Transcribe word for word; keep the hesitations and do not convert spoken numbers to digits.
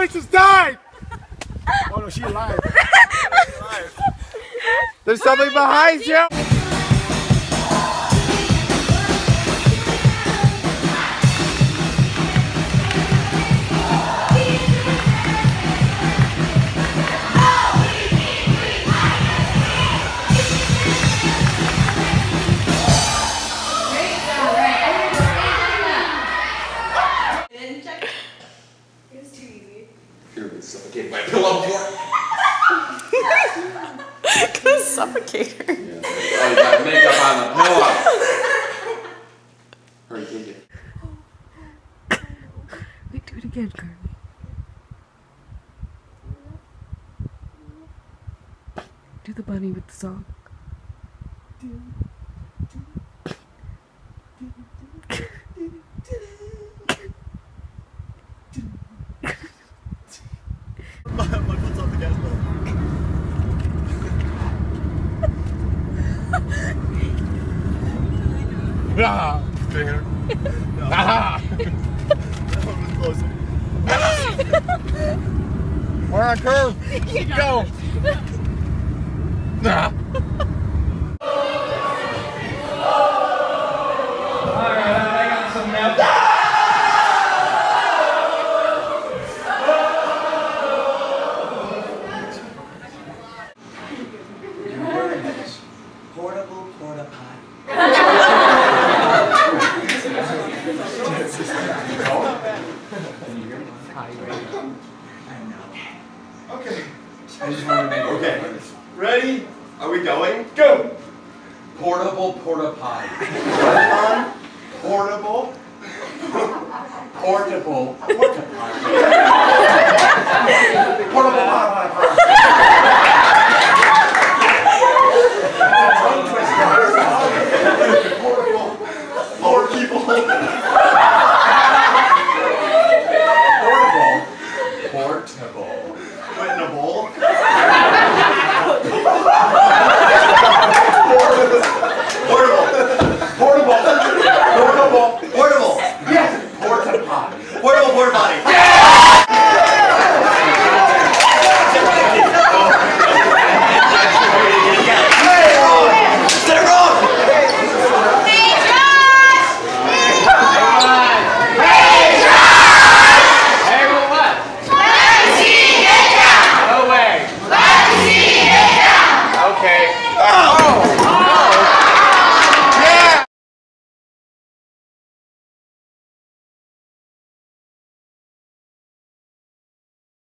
just died! Oh no, she's alive. She's alive. There's something behind you! Suffocate my pillow fort. Cause suffocator. Yeah. Oh, you got makeup on the pillow. Hurry, take it. Wait, do it again, Carly. Do the bunny with the song. My foot's off the gas pedal. Ah! There. Ah! That one was closer. We're on curve. Keep going. Ah! Alright, I got some now. Portable porta potty. Okay. I just want to make Okay. Ready? Are we going? Go! Portable porta potty. Portable. Portable porta potty. Portable.